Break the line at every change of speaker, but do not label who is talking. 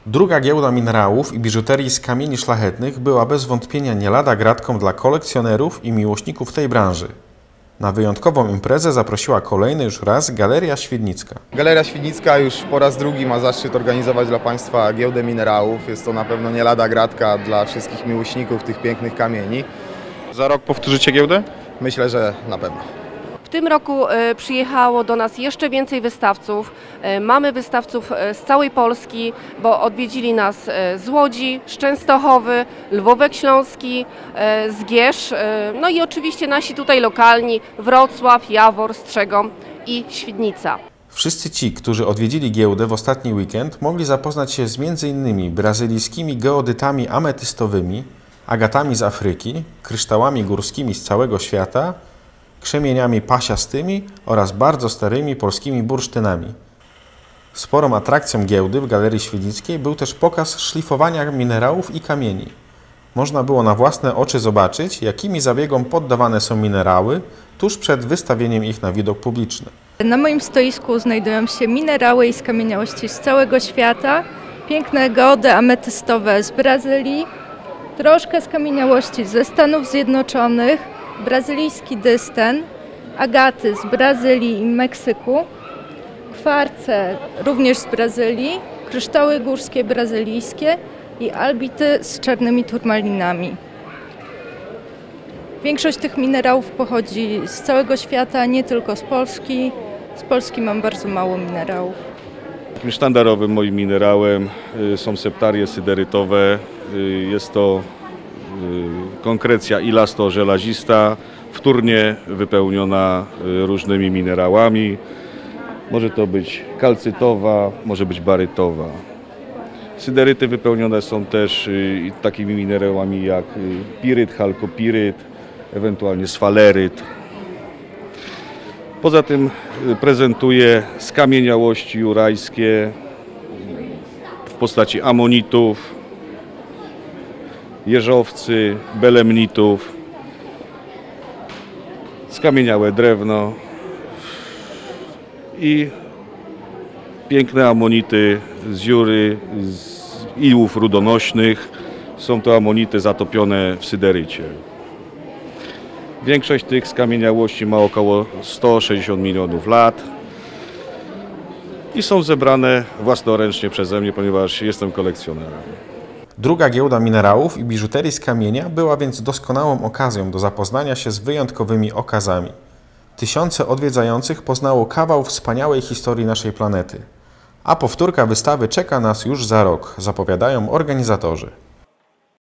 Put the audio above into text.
Druga giełda minerałów i biżuterii z kamieni szlachetnych była bez wątpienia nie lada gratką dla kolekcjonerów i miłośników tej branży. Na wyjątkową imprezę zaprosiła kolejny już raz Galeria Świdnicka.
Galeria Świdnicka już po raz drugi ma zaszczyt organizować dla Państwa giełdę minerałów. Jest to na pewno nie lada gratka dla wszystkich miłośników tych pięknych kamieni.
Za rok powtórzycie giełdę?
Myślę, że na pewno.
W tym roku przyjechało do nas jeszcze więcej wystawców. Mamy wystawców z całej Polski, bo odwiedzili nas z Łodzi, z Częstochowy, Lwówek Śląski, z Gierz, no i oczywiście nasi tutaj lokalni Wrocław, Jawor, Strzegom i Świdnica.
Wszyscy ci, którzy odwiedzili giełdę w ostatni weekend, mogli zapoznać się z m.in. brazylijskimi geodytami ametystowymi, agatami z Afryki, kryształami górskimi z całego świata, krzemieniami pasiastymi oraz bardzo starymi polskimi bursztynami. Sporą atrakcją giełdy w Galerii Świdnickiej był też pokaz szlifowania minerałów i kamieni. Można było na własne oczy zobaczyć, jakimi zabiegom poddawane są minerały tuż przed wystawieniem ich na widok publiczny.
Na moim stoisku znajdują się minerały i skamieniałości z całego świata, piękne geody ametystowe z Brazylii, troszkę skamieniałości ze Stanów Zjednoczonych, brazylijski dysten, agaty z Brazylii i Meksyku, kwarce również z Brazylii, kryształy górskie brazylijskie i albity z czarnymi turmalinami. Większość tych minerałów pochodzi z całego świata, nie tylko z Polski. Z Polski mam bardzo mało minerałów.
Takim sztandarowym moim minerałem są septarie syderytowe. Jest to konkrecja ilasto-żelazista, wtórnie wypełniona różnymi minerałami. Może to być kalcytowa, może być barytowa. Syderyty wypełnione są też takimi minerałami jak piryt, chalkopiryt, ewentualnie sfaleryt. Poza tym prezentuje skamieniałości jurajskie w postaci amonitów, jeżowcy, belemnitów, skamieniałe drewno i piękne amonity z dziury, z iłów rudonośnych. Są to amonity zatopione w syderycie. Większość tych skamieniałości ma około 160 milionów lat i są zebrane własnoręcznie przeze mnie, ponieważ jestem kolekcjonerem.
Druga giełda minerałów i biżuterii z kamienia była więc doskonałą okazją do zapoznania się z wyjątkowymi okazami. Tysiące odwiedzających poznało kawał wspaniałej historii naszej planety. A powtórka wystawy czeka nas już za rok, zapowiadają organizatorzy.